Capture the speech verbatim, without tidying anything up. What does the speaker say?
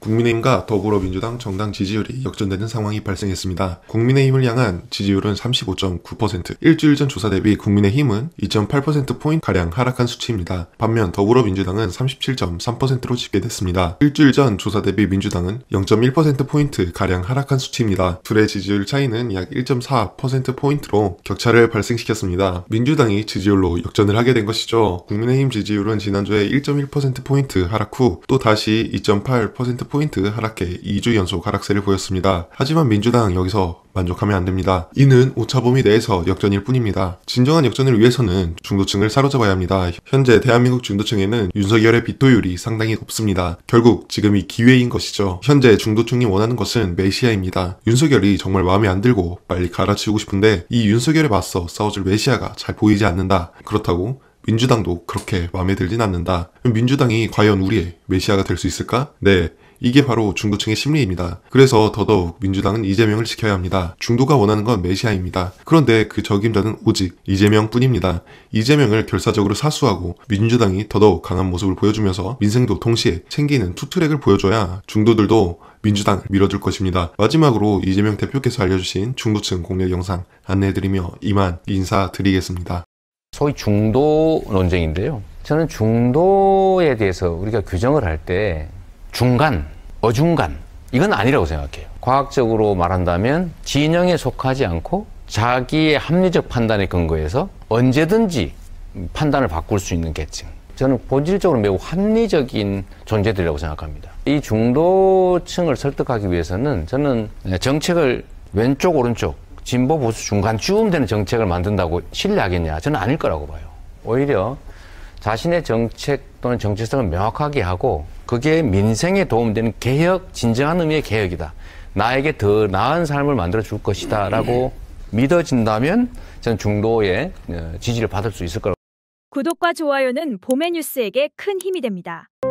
국민의힘과 더불어민주당 정당 지지율이 역전되는 상황이 발생했습니다. 국민의힘을 향한 지지율은 삼십오 점 구 퍼센트, 일주일 전 조사 대비 국민의힘은 이 점 팔 퍼센트포인트가량 하락한 수치입니다. 반면 더불어민주당은 삼십칠 점 삼 퍼센트로 집계됐습니다. 일주일 전 조사 대비 민주당은 영 점 일 퍼센트포인트가량 하락한 수치입니다. 둘의 지지율 차이는 약 일 점 사 퍼센트포인트로 격차를 발생시켰습니다. 민주당이 지지율로 역전을 하게 된 것이죠. 국민의힘 지지율은 지난주에 일 점 일 퍼센트포인트 하락 후 또 다시 이 점 팔 퍼센트포인트 하락해 이 주 연속 하락세를 보였습니다. 하지만 민주당 여기서 만족하면 안됩니다. 이는 오차 범위 내에서 역전일 뿐입니다. 진정한 역전을 위해서는 중도층을 사로잡아야 합니다. 현재 대한민국 중도층에는 윤석열의 비토율이 상당히 높습니다. 결국 지금이 기회인 것이죠. 현재 중도층이 원하는 것은 메시아입니다. 윤석열이 정말 마음에 안 들고 빨리 갈아치우고 싶은데 이 윤석열에 맞서 싸워줄 메시아가 잘 보이지 않는다. 그렇다고 민주당도 그렇게 마음에 들진 않는다. 민주당이 과연 우리의 메시아가 될 수 있을까? 네. 이게 바로 중도층의 심리입니다. 그래서 더더욱 민주당은 이재명을 지켜야 합니다. 중도가 원하는 건 메시아입니다. 그런데 그 적임자는 오직 이재명뿐입니다. 이재명을 결사적으로 사수하고 민주당이 더더욱 강한 모습을 보여주면서 민생도 동시에 챙기는 투트랙을 보여줘야 중도들도 민주당을 밀어줄 것입니다. 마지막으로 이재명 대표께서 알려주신 중도층 공략 영상 안내해드리며 이만 인사드리겠습니다. 소위 중도 논쟁인데요. 저는 중도에 대해서 우리가 규정을 할 때 중간, 어중간 이건 아니라고 생각해요. 과학적으로 말한다면 진영에 속하지 않고 자기의 합리적 판단에 근거해서 언제든지 판단을 바꿀 수 있는 계층. 저는 본질적으로 매우 합리적인 존재들이라고 생각합니다. 이 중도층을 설득하기 위해서는 저는 정책을 왼쪽 오른쪽 진보 보수 중간쯤 되는 정책을 만든다고 신뢰하겠냐? 저는 아닐 거라고 봐요. 오히려 자신의 정책 또는 정체성을 명확하게 하고 그게 민생에 도움되는 개혁, 진정한 의미의 개혁이다. 나에게 더 나은 삶을 만들어 줄 것이다 라고 믿어진다면 저는 중도의 지지를 받을 수 있을 거라고. 구독과 좋아요는 봄의 뉴스에게 큰 힘이 됩니다.